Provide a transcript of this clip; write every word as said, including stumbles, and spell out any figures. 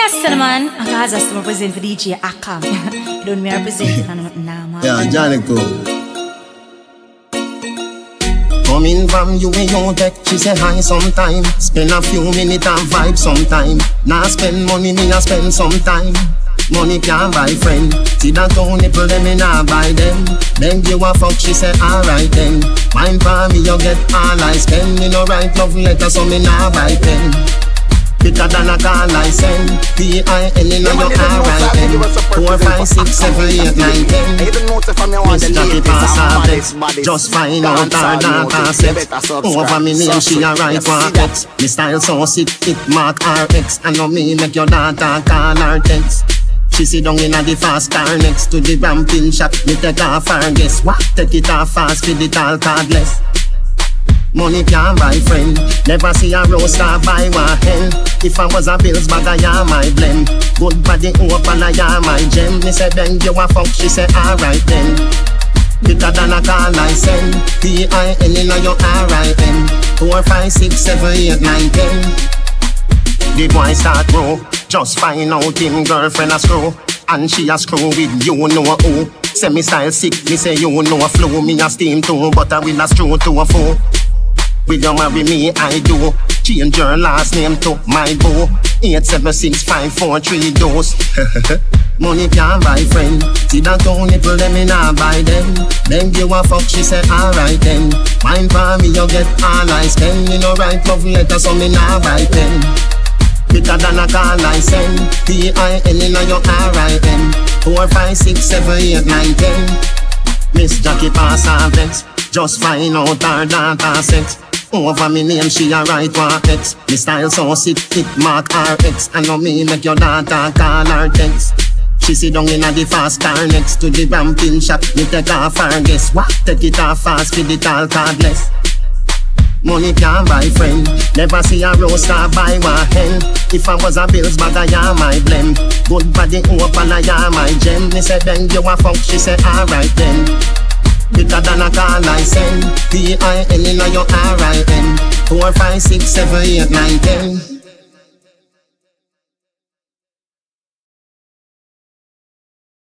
Yes, man. I got us to represent for D J Akam. Don't me represent now, man. Yeah, Johnny cool. Coming from you and you tech, she say hi sometime. Spend a few minutes and vibe sometime. Now spend money, me a spend sometime. Money can't buy friend. See that two nipple, them me nah buy them. Then you a fuck, she say alright then. Mine for me, you get all I spend. Me no write love letter, so me nah buy pen. Better than a call I send. P I N in your R I N. Four, five, six, seven, eight, nine, ten. Miss Jackie pass her vex. Just find out her data sex. Over me name she a write one X. Me style so sick, it mark R X. I know me make your data call her text. She sit down in a the fast car next to the ramping shop. Me take off her guess. What? Take it off fast, feed it all cardless. Money can't buy friend. Never see a roaster buy one hen. If I was a bills bag, I am my blend. Good body open, I am my gem. Me say then you a fuck, she say alright then. Better than a call I send. P I N in your R I N. Four, five, six, seven, eight, nine, ten. The boy start grow. Just find out him girlfriend a screw. And she a screw with you know who. Say me style sick, me say you know a flow. Me a steam too, but I will a screw to a foe. Will you marry me? I do. Change your last name to my boo. Eight seven six five four three dose. Money can't buy friend. See that two nipple, them me nah buy them. Then you a fuck, she say alright then. Mine for me, you get all I spend. Me no write love letter, so me nah buy pen. Better than a call I send. P I N in your R I N. Four, five, six, seven, eight, nine, ten. Miss Jackie pass her vex. Just find out her data sex. Over me name she a write one X. Me style so sick, it mark R X. I know me make your data call her text. She sit down in a the fast car next to the ramping shop. Me take off her guess. What? Take it off fast, feed it all cardless. Money can't buy friend. Never see a roaster buy one hen. If I was a bills bag, I am my blend. Good body open, I am my gem. Me say then you a fuck, she say alright then. Better than a call I send. P I N in your R I N. Four, five, six, seven, eight, nine, ten.